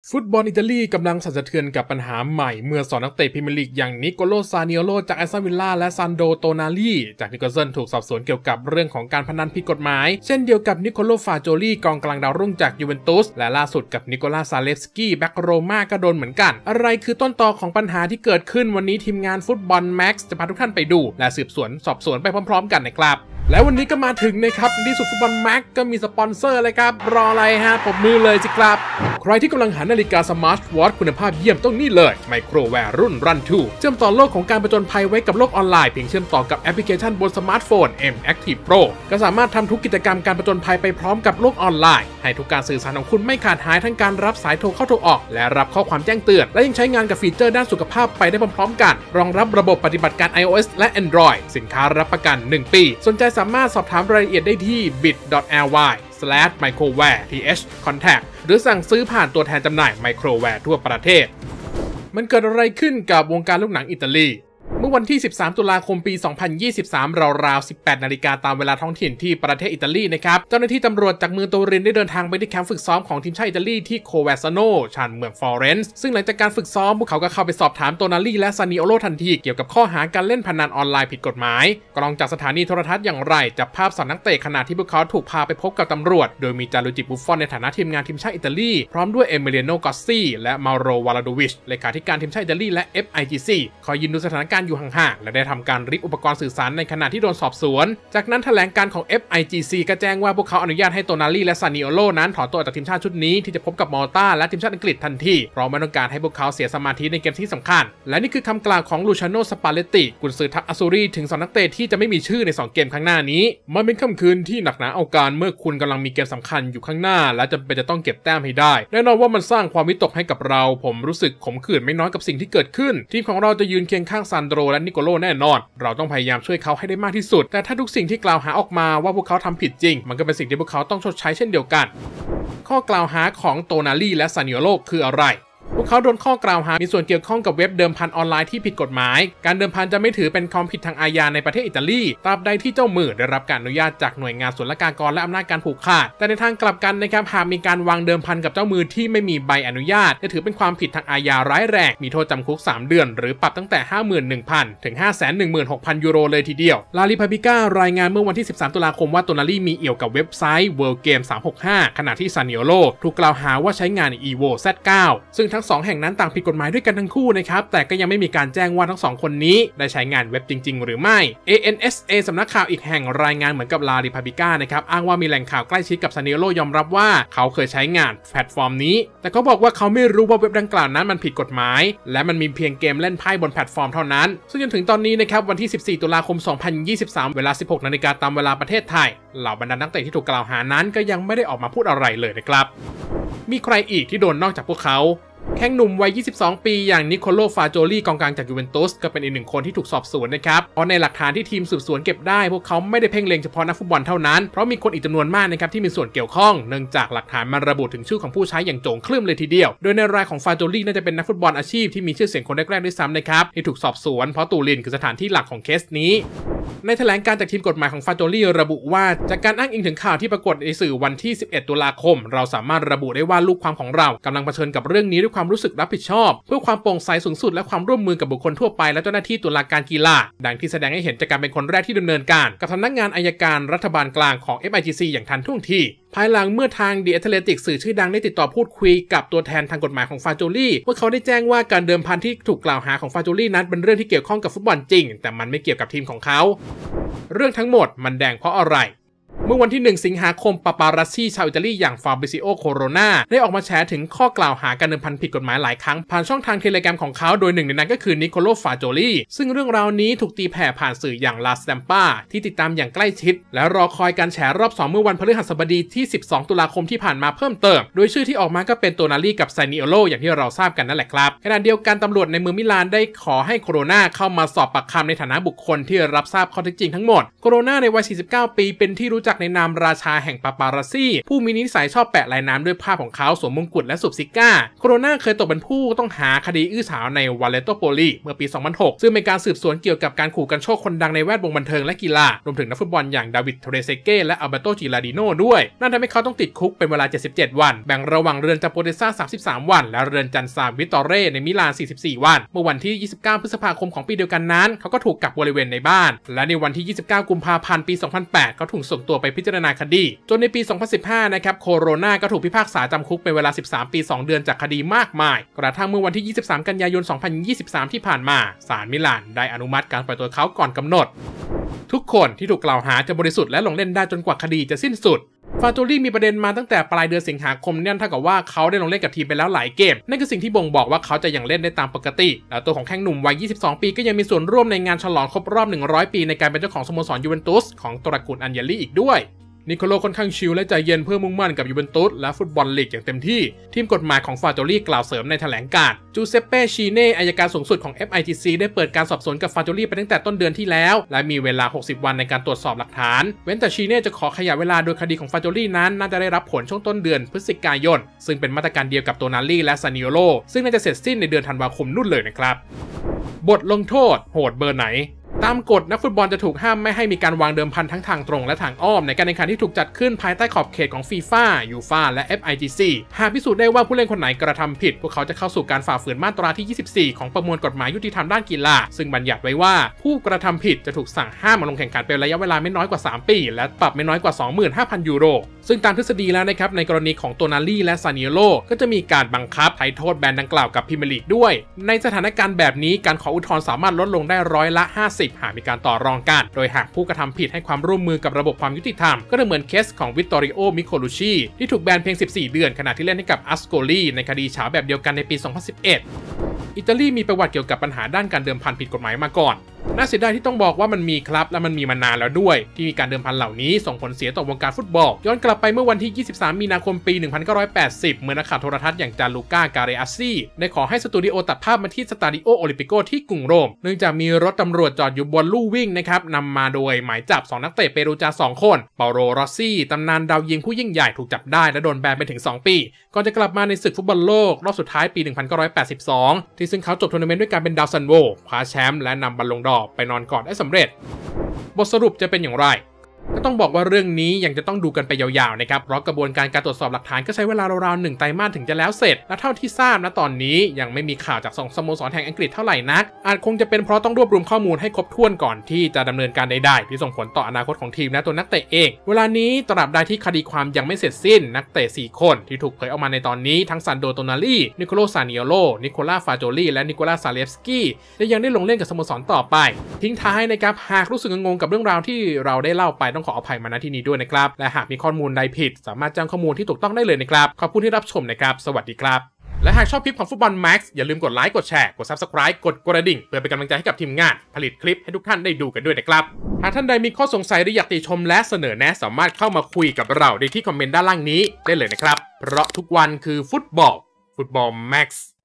ฟุตบอลอิตาลีกำลังสั่นสะเทือนกับปัญหาใหม่เมื่อ2นักเตะพรีเมียร์ลีกอย่างนิโคโล ซานิโอโลจากแอสตันวิลล่าและซันโด โตนาลีจากนิโคลเซิลถูกสอบสวนเกี่ยวกับเรื่องของการพนันผิดกฎหมายเช่นเดียวกับนิโคโล ฟาโจลีกองกลางดาวรุ่งจากยูเวนตุสและล่าสุดกับนิโคลา ซาเลฟสกี้แบ็กโรม่าก็โดนเหมือนกันอะไรคือต้นตอของปัญหาที่เกิดขึ้นวันนี้ทีมงานฟุตบอลแม็กซ์จะพาทุกท่านไปดูและสืบสวนสอบสวนไปพร้อมๆกันนะครับแล้ววันนี้ก็มาถึงนะครับที่สุดฟุตบอลแม็กก็มีสปอนเซอร์เลยครับรออะไรฮะปรบมือเลยสิครับใครที่กำลังหานาฬิกาสมาร์ทวอทช์คุณภาพเยี่ยมต้องนี่เลยไมโครแวร์รุ่น Run 2เชื่อมต่อโลกของการผจญภัยไว้กับโลกออนไลน์เพียงเชื่อมต่อกับแอปพลิเคชันบนสมาร์ทโฟน M Active Pro ก็สามารถทำทุกกิจกรรมการผจญภัยไปพร้อมกับโลกออนไลน์ให้ทุกการสื่อสารของคุณไม่ขาดหายทั้งการรับสายโทรเข้าโทรออกและรับข้อความแจ้งเตือนและยังใช้งานกับฟีเจอร์ด้านสุขภาพไปได้พร้อมๆกันรองรับระบบปฏิบัติการ iOS และ Android สินค้ารับประกัน1ปีสนใจสามารถสอบถามรายละเอียดได้ที่ bit.ly/microware-contact หรือสั่งซื้อผ่านตัวแทนจำหน่ายไมโครแวร์ทั่วประเทศมันเกิดอะไรขึ้นกับวงการลูกหนังอิตาลีเมื่อวันที่13ตุลาคมปี2023ราวๆ 18 นาฬิกาตามเวลาท้องถิ่นที่ประเทศอิตาลีนะครับเจ้าหน้าที่ตำรวจจากเมืองโตรินได้เดินทางไปที่แคมป์ฝึกซ้อมของทีมชาติอิตาลีที่โคเวซาโนชานเมืองฟลอเรนซ์ซึ่งหลังจากการฝึกซ้อมพวกเขาก็เข้าไปสอบถามโตนาลีและซานิโอโลทันทีเกี่ยวกับข้อหาการเล่นพนันออนไลน์ผิดกฎหมายกล้องจากสถานีโทรทัศน์อย่างไรจับภาพ2นักเตะขณะที่พวกเขาถูกพาไปพบกับตำรวจโดยมีจารุจิ บุฟฟอนในฐานะทีมงานทีมชาติอิตาลีพร้อมด้วยเอมิเลียโน กอสซี่และมาโร วาลาโดวิชเลขาธิการทีมชาติอิตาลีและ FIGC คอยยืนดูสถานการณ์อยู่ห่างๆและได้ทำการริบอุปกรณ์สื่อสารในขณะที่โดนสอบสวนจากนั้นแถลงการของ FIGC ก็แจ้งว่าพวกเขาอนุญาตให้โตนาลีและซานิโอโลนั้นถอนตัวจากทีมชาติชุดนี้ที่จะพบกับมอลตาและทีมชาติอังกฤษทันทีเพราะไม่ต้องการให้พวกเขาเสียสมาธิในเกมที่สำคัญและนี่คือคำกล่าวของลูชาโน สปาเลตติกุนซือทัพอาซูรีถึง2นักเตะที่จะไม่มีชื่อใน2เกมข้างหน้านี้มันเป็นค่ำคืนที่หนักหนาเอาการเมื่อคุณกำลังมีเกมสำคัญอยู่ข้างหน้าและจำเป็นจะต้องเก็บแต้มให้ได้แน่นอนว่ามันสร้างความวิตกให้กับเราผมรู้สึกขมขื่นไม่น้อยกับสิ่งที่เกิดขึ้นทีมของเราจะยืนเคียงข้างซานโดรและนิโคโลแน่นอนเราต้องพยายามช่วยเขาให้ได้มากที่สุดแต่ถ้าทุกสิ่งที่กล่าวหาออกมาว่าพวกเขาทำผิดจริงมันก็เป็นสิ่งที่พวกเขาต้องชดใช้เช่นเดียวกันข้อกล่าวหาของโตนาลีและซานิโอโลคืออะไรพวกเขาโดนข้อกล่าวหามีส่วนเกี่ยวข้องกับเว็บเดิมพันออนไลน์ที่ผิดกฎหมายการเดิมพันจะไม่ถือเป็นความผิดทางอาญาในประเทศอิตาลีตราบใดที่เจ้ามือได้รับการอนุญาตจากหน่วยงานศุลกากรและอำนาจการผูกขาดแต่ในทางกลับกันนะครับหากมีการวางเดิมพันกับเจ้ามือที่ไม่มีใบอนุญาตจะถือเป็นความผิดทางอาญาร้ายแรงมีโทษจำคุก3เดือนหรือปรับตั้งแต่ 51,000 ถึง 516,000 ยูโรเลยทีเดียวลาลิพาบิก้ารายงานเมื่อวันที่13ตุลาคมว่าโตนาลีมีเอี่ยวกับเว็บไซต์ World Game 365ขณะที่ซานิโอโลถูกกล่าวหาว่าใช้งาน Evo Z9 ซึ่งทั้ง2แห่งนั้นต่างผิดกฎหมายด้วยกันทั้งคู่นะครับแต่ก็ยังไม่มีการแจ้งว่าทั้ง2คนนี้ได้ใช้งานเว็บจริงๆหรือไม่ ANSA สำนักข่าวอีกแห่งรายงานเหมือนกับลาริพาบิก้านะครับอ้างว่ามีแหล่งข่าวใกล้ชิดกับซานิโอโลยอมรับว่าเขาเคยใช้งานแพลตฟอร์มนี้แต่เขาบอกว่าเขาไม่รู้ว่าเว็บดังกล่าวนั้นมันผิดกฎหมายและมันมีเพียงเกมเล่นไพ่บนแพลตฟอร์มเท่านั้นซึ่งจนถึงตอนนี้นะครับวันที่14ตุลาคม2023เวลา 16 นาฬิกาตามเวลาประเทศไทยเหล่าบรรดานักเตะที่ถูกกล่าวหานั้นก็ยังไม่ได้ออกมาพูดอะไรเลยนะครับมีใครอีกที่โดนนอกจากพวกเขาแข้งหนุ่มวัย 22 ปีอย่างนิโคโล ฟาโจลีกองกลางจากยูเวนตุสก็เป็นอีกหนึ่งคนที่ถูกสอบสวนนะครับเพราะในหลักฐานที่ทีมสืบสวนเก็บได้พวกเขาไม่ได้เพ่งเล็งเฉพาะนักฟุตบอลเท่านั้นเพราะมีคนอีกจำนวนมากนะครับที่มีส่วนเกี่ยวข้องเนื่องจากหลักฐานมันระบุถึงชื่อของผู้ใช้อย่างโจ่งครึ่มเลยทีเดียวโดยในรายของฟาโจลีน่าจะเป็นนักฟุตบอลอาชีพที่มีชื่อเสียงคนแรกๆด้วยซ้ำนะครับที่ถูกสอบสวนเพราะตูรินคือสถานที่หลักของเคสนี้ในแถลงการจากทีมกฎหมายของฟาโจลีระบุว่าจากการอ้างอิงถึงข่าวที่ปรากฏในสื่อวันที่11ตุลาคมเราสามารถระบุได้ว่าลูกความของเรากำลังเผชิญกับเรื่องนี้ด้วยความรู้สึกรับผิดชอบเพื่อความโปร่งใสสูงสุดและความร่วมมือกับบุคคลทั่วไปและเจ้าหน้าที่ตุลาการกีฬาดังที่แสดงให้เห็นจากการเป็นคนแรกที่ดำเนินการกับสำนักงานอัยการรัฐบาลกลางของ FIGC อย่างทันท่วงทีภายหลังเมื่อทาง The Athletic สื่อชื่อดังได้ติดต่อพูดคุยกับตัวแทนทางกฎหมายของฟาโจลีเมื่อเขาได้แจ้งว่าการเดิมพันที่ถูกกล่าวหาของฟาโจลีนั้นเป็นเรื่องที่เกี่ยวข้องกับฟุตบอลจริงแต่มันไม่เกี่ยวกับทีมของเขาเรื่องทั้งหมดมันแดงเพราะอะไรเมื่อวันที่1สิงหาคมปาปารัสซี่ชาวอิตาลีอย่างฟาบริซิโอ โคโรนาได้ออกมาแฉถึงข้อกล่าวหาการเดิมพันผิดกฎหมายหลายครั้งผ่านช่องทางเทเลแกรมของเขาโดยหนึ่งในนั้นก็คือนิโคโล ฟาโจลีซึ่งเรื่องราวนี้ถูกตีแผ่ผ่านสื่ออย่างลาสแตมปาที่ติดตามอย่างใกล้ชิดและรอคอยการแฉรอบ2เมื่อวันพฤหัสบดีที่12ตุลาคมที่ผ่านมาเพิ่มเติมโดยชื่อที่ออกมาก็เป็นโตนาลีกับซานิโอโลอย่างที่เราทราบกันนั่นแหละครับขณะเดียวกันตำรวจในเมืองมิลานได้ขอให้โคโรนาเข้ามาสอบปากคำในฐานะบุคคลที่รับทราบข้อเท็จจริงทั้งหมดโคโรนาในวัย49 ปีเป็นที่รู้จักในนามราชาแห่งปาปารัสซี่ผู้มีนิสัยชอบแปะลายน้ำด้วยภาพของเขาสวมมงกุฎและสูบซิก้าโคโรนาเคยตกเป็นผู้ต้องหาคดีอื้อฉาวในวาเลโตโปลีเมื่อปี 2006 ซึ่งเป็นการสืบสวนเกี่ยวกับการขู่กันโชคคนดังในแวดวงบันเทิงและกีฬารวมถึงนักฟุตบอลอย่างดาวิด เทเรเซเก้และอัลเบโต จิราดิโนด้วยนั่นทำให้เขาต้องติดคุกเป็นเวลา 77 วันแบ่งระหว่างเรือนจำโปเตซ่า 33 วันและเรือนจำซานวิตอเร่ในมิลาน 44 วันเมื่อวันที่ 29 พฤษภาคมของปีเดียวกันนั้นเขาก็ถูกกักบริเวณในบ้านและในวันที่ 29 กุมภาพันธ์ ปี 2008 เขาถูกส่งตัวไปพิจารณาคดีจนในปี 2015 นะครับโคโรนาก็ถูกพิพากษาจำคุกเป็นเวลา 13 ปี 2 เดือนจากคดีมากมายกระทั่งเมื่อวันที่ 23 กันยายน 2023 ที่ผ่านมาศาลมิลานได้อนุมัติการปล่อยตัวเขาก่อนกำหนดทุกคนที่ถูกกล่าวหาจะบริสุทธิ์และลงเล่นได้จนกว่าคดีจะสิ้นสุดฟาโจลี่มีประเด็นมาตั้งแต่ปลายเดือนสิงหาคมนั่นเท่ากับว่าเขาได้ลงเล่นกับทีมไปแล้วหลายเกมนั่นคือสิ่งที่บ่งบอกว่าเขาจะยังเล่นได้ตามปกติและตัวของแข้งหนุ่มวัย 22 ปีก็ยังมีส่วนร่วมในงานฉลองครบรอบ 100 ปีในการเป็นเจ้าของสโมสรยูเวนตุสของตระกูลอัญเยลี่อีกด้วยนิโคโลค่อนข้างชิลและใจเย็นเพื่อมุ่งมั่นกับยูเวนตุสและฟุตบอลลีกอย่างเต็มที่ทีมกฎหมายของฟาโจลี่กล่าวเสริมในแถลงการณ์จูเซปเป้ชีเน่อัยการสูงสุดของ FIGC ได้เปิดการสอบสวนกับฟาโจลี่ไปตั้งแต่ต้นเดือนที่แล้วและมีเวลา 60 วันในการตรวจสอบหลักฐานเว้นแต่ชีเน่จะขอขยายเวลาโดยคดีของฟาโจลี่นั้นน่าจะได้รับผลช่วงต้นเดือนพฤศจิกายนซึ่งเป็นมาตรการเดียวกับโตนาลี่และซานิโอโลซึ่งน่าจะเสร็จสิ้นในเดือนธันวาคมนู่นเลยนะครับบทลงโทษโหดเบอร์ไหนตามกฎนักฟุตบอลจะถูกห้ามไม่ให้มีการวางเดิมพันทั้งทางตรงและทางอ้อมในการแข่งขันที่ถูกจัดขึ้นภายใต้ขอบเขตของฟีฟ่ายูฟ่าและ FIGC หากพิสูจน์ได้ว่าผู้เล่นคนไหนกระทำผิดพวกเขาจะเข้าสู่การฝ่าฝืนมาตราที่ 24 ของประมวลกฎหมายยุติธรรมด้านกีฬาซึ่งบัญญัติไว้ว่าผู้กระทำผิดจะถูกสั่งห้ามมาลงแข่งขันเป็นระยะเวลาไม่น้อยกว่า 3 ปีและปรับไม่น้อยกว่า 25,000 ยูโรซึ่งตามทฤษฎีแล้วนะครับในกรณีของโตนาลี่และซานิโอโลก็จะมีการบังคับไถ่โทษแบนดังกล่าวกับพรีเมียร์ลีกด้วยในสถานการณ์แบบนี้การขออุทธรณ์สามารถลดลงได้50%หากมีการต่อรองกันโดยหากผู้กระทำผิดให้ความร่วมมือกับระบบความยุติธรรมก็จะเหมือนเคสของวิตตอริโอ มิโคลูชีที่ถูกแบนเพียง 14 เดือนขณะที่เล่นให้กับอัสโกลีในคดีเฉาแบบเดียวกันในปี 2011 อิตาลีมีประวัติเกี่ยวกับปัญหาด้านการเดิมพันผิดกฎหมายมาก่อนน่าเสียดายที่ต้องบอกว่ามันมีครับและมันมีมานานแล้วด้วยที่มีการเดิมพันเหล่านี้ส่งผลเสียต่อวงการฟุตบอลย้อนกลับไปเมื่อวันที่ 23 มีนาคมปี 1980 เมื่อนักข่าวโทรทัศน์อย่างจาลูก้า การเรอัสซี่ได้ขอให้สตูดิโอตัดภาพมาที่สตาดิโอโอลิมปิโกที่กรุงโรมเนื่องจากมีรถตำรวจจอดอยู่บนลู่วิ่งนะครับนำมาโดยหมายจับ2นักเตะเปรูจา2คนเปาโล รอสซี่ตำนานดาวยิงผู้ยิ่งใหญ่ถูกจับได้และโดนแบนไปถึง2 ปีก่อนจะกลับมาในศึกฟุตบอลโลกรอบสุดท้ายปี 1982 ที่ซึ่งเขาจบทัวร์นาเมนต์ด้วยการเป็นดาวซันโวคว้าแชมป์และนำบอลลงดอร์ไปนอนกอดได้สำเร็จบทสรุปจะเป็นอย่างไรก็ต้องบอกว่าเรื่องนี้ยังจะต้องดูกันไปยาวๆนะครับเพราะกระบวนการตรวจสอบหลักฐานก็ใช้เวลาราวๆ1 ไตรมาสถึงจะแล้วเสร็จและเท่าที่ทราบณตอนนี้ยังไม่มีข่าวจาก2 สโมสรแห่งอังกฤษเท่าไหร่นักอาจคงจะเป็นเพราะต้องรวบรวมข้อมูลให้ครบถ้วนก่อนที่จะดำเนินการใดๆที่ส่งผลต่ออนาคตของทีมและตัวนักเตะเองเวลานี้ตราบใดที่คดีความยังไม่เสร็จสิ้นนักเตะ4 คนที่ถูกเผยออกมาในตอนนี้ทั้งซันโด โตนาลี่นิโคโล ซานิโอโลนิโคล่า ฟาโจลี่และนิโคล่า ซาเลฟสกี้จะยังได้ลงเล่นกับสโมสรต่อไปทิ้งท้ายนะครับหากรู้สึกงงกับเรื่องราวที่เราได้เล่าไปต้องขออภัยมาณที่นี้ด้วยนะครับและหากมีข้อมูลใดผิดสามารถแจ้งข้อมูลที่ถูกต้องได้เลยนะครับขอบคุณที่รับชมนะครับสวัสดีครับและหากชอบคลิปของฟุตบอลแม็กซ์อย่าลืมกดไลค์กดแชร์กด Subscribe กดกระดิ่งเพื่อเป็นกำลังใจให้กับทีมงานผลิตคลิปให้ทุกท่านได้ดูกันด้วยนะครับหากท่านใดมีข้อสงสัยหรืออยากติชมและเสนอแนะสามารถเข้ามาคุยกับเราได้ที่คอมเมนต์ด้านล่างนี้ได้เลยนะครับเพราะทุกวันคือฟุตบอลแม็กซ์